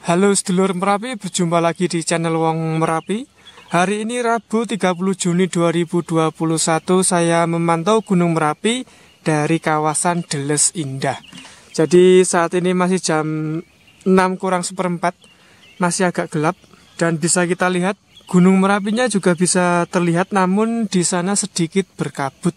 Halo sedulur Merapi, berjumpa lagi di channel Wong Merapi. Hari ini Rabu 30 Juni 2021 saya memantau Gunung Merapi dari kawasan Deles Indah. Jadi saat ini masih jam 6 kurang seperempat, masih agak gelap. Dan bisa kita lihat Gunung Merapinya juga bisa terlihat, namun di sana sedikit berkabut.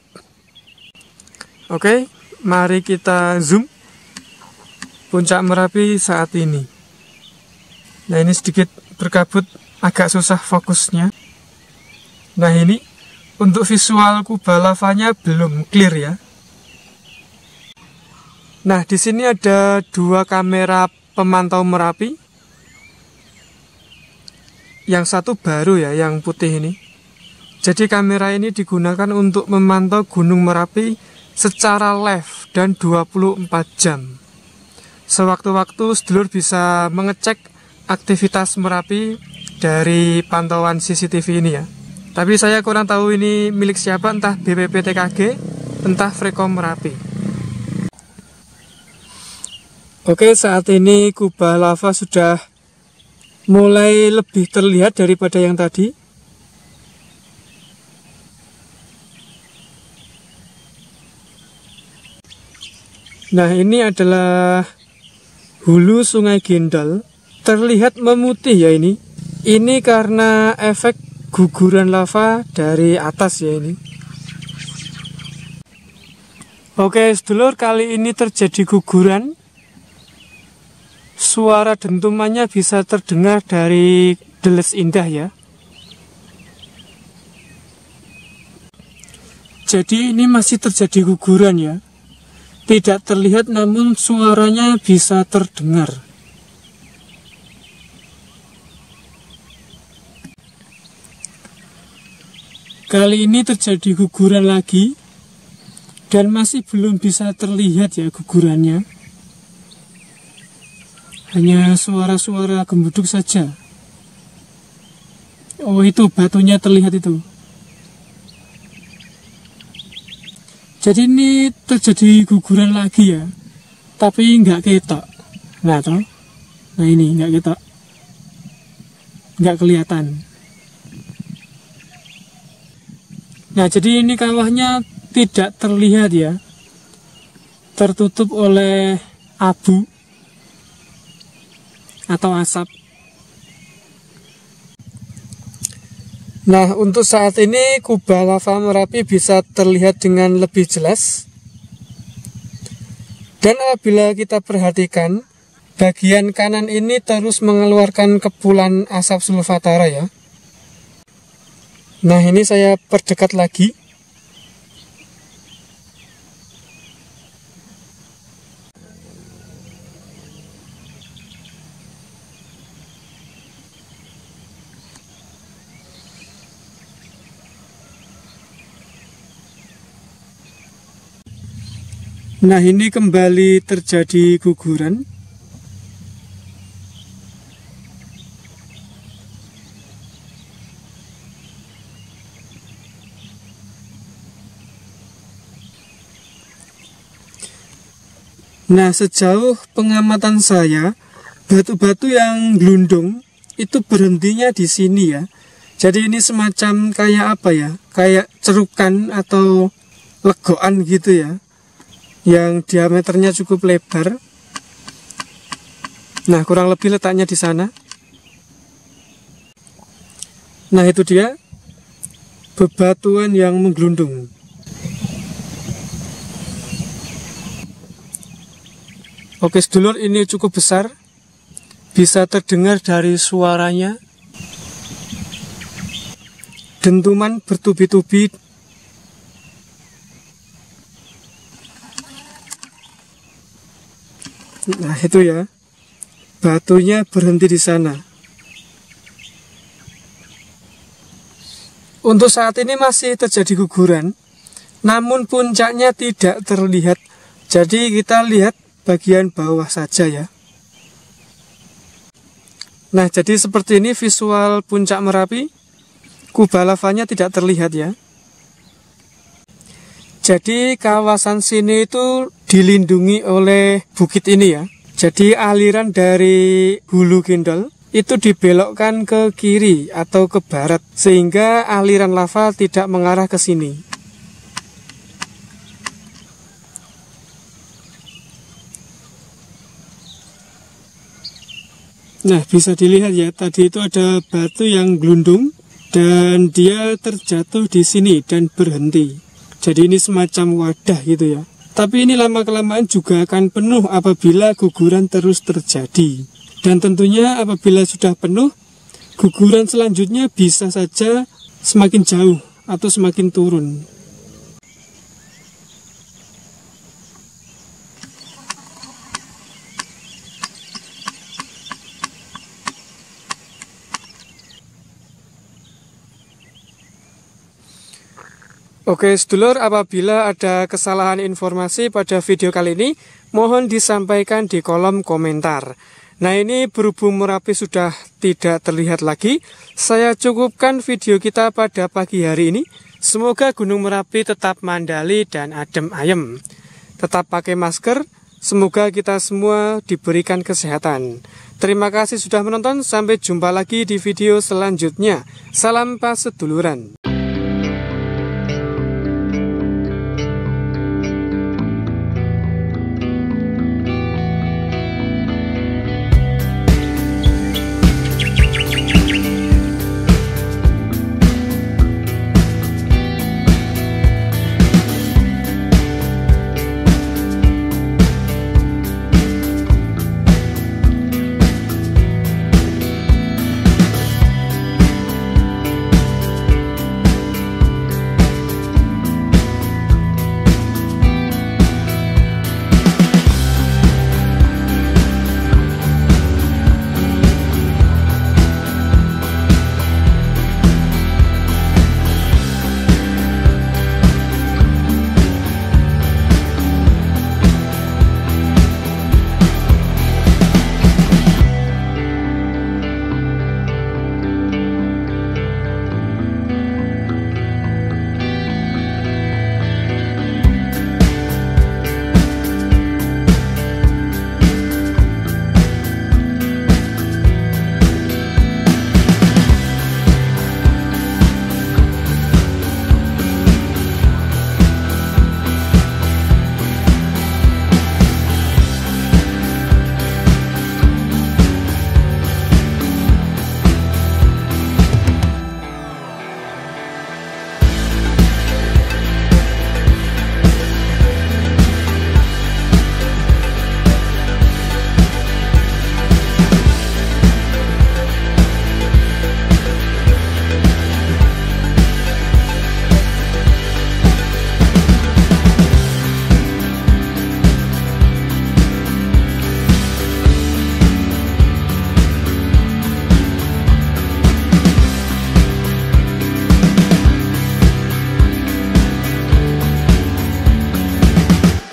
Oke, mari kita zoom Puncak Merapi saat ini. Nah, ini sedikit berkabut, agak susah fokusnya. Nah, ini untuk visual kubah lavanya belum clear ya. Nah, di sini ada dua kamera pemantau Merapi. Yang satu baru ya, yang putih ini. Jadi kamera ini digunakan untuk memantau Gunung Merapi secara live dan 24 jam. Sewaktu-waktu sedulur bisa mengecek aktivitas Merapi dari pantauan CCTV ini ya. Tapi saya kurang tahu ini milik siapa, entah BPPTKG, entah Frekom Merapi. Oke, saat ini kubah lava sudah mulai lebih terlihat daripada yang tadi. Nah, ini adalah hulu Sungai Gendal. Terlihat memutih ya ini. Ini karena efek guguran lava dari atas ya ini. Oke sedulur, kali ini terjadi guguran. Suara dentumannya bisa terdengar dari Deles Indah ya. Jadi ini masih terjadi guguran ya. Tidak terlihat namun suaranya bisa terdengar. Kali ini terjadi guguran lagi dan masih belum bisa terlihat ya gugurannya. Hanya suara-suara gembuduk saja. Oh, itu batunya terlihat itu. Jadi ini terjadi guguran lagi ya. Tapi nggak ketok. Nah toh. Nah ini nggak ketok. Nggak kelihatan. Nah, jadi ini kawahnya tidak terlihat ya, tertutup oleh abu atau asap. Nah, untuk saat ini kubah lava Merapi bisa terlihat dengan lebih jelas. Dan apabila kita perhatikan, bagian kanan ini terus mengeluarkan kepulan asap sulfatara ya. Nah, ini saya perdekat lagi. Nah, ini kembali terjadi guguran. Nah, sejauh pengamatan saya, batu-batu yang gelundung itu berhentinya di sini ya. Jadi ini semacam kayak apa ya? Kayak cerukan atau legokan gitu ya. Yang diameternya cukup lebar. Nah, kurang lebih letaknya di sana. Nah, itu dia bebatuan yang menggelundung. Oke sedulur, ini cukup besar. Bisa terdengar dari suaranya. Dentuman bertubi-tubi. Nah, itu ya. Batunya berhenti di sana. Untuk saat ini masih terjadi guguran, namun puncaknya tidak terlihat. Jadi kita lihat bagian bawah saja ya. Nah, jadi seperti ini visual puncak Merapi. Kubah lavanya tidak terlihat ya. Jadi kawasan sini itu dilindungi oleh bukit ini ya. Jadi aliran dari Hulu Gendol itu dibelokkan ke kiri atau ke barat, sehingga aliran lava tidak mengarah ke sini. Nah, bisa dilihat ya, tadi itu ada batu yang gelundung dan dia terjatuh di sini dan berhenti. Jadi ini semacam wadah gitu ya. Tapi ini lama-kelamaan juga akan penuh apabila guguran terus terjadi. Dan tentunya apabila sudah penuh, guguran selanjutnya bisa saja semakin jauh atau semakin turun. Oke sedulur, apabila ada kesalahan informasi pada video kali ini, mohon disampaikan di kolom komentar. Nah ini berhubung Merapi sudah tidak terlihat lagi, saya cukupkan video kita pada pagi hari ini. Semoga Gunung Merapi tetap mandali dan adem ayem. Tetap pakai masker, semoga kita semua diberikan kesehatan. Terima kasih sudah menonton, sampai jumpa lagi di video selanjutnya. Salam paseduluran.